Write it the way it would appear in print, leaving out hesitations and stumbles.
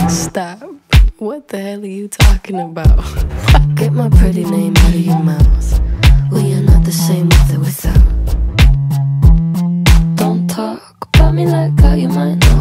Stop. What the hell are you talking about? Get my pretty name out of your mouth. We are not the same with or without. Don't talk about me like how you might know.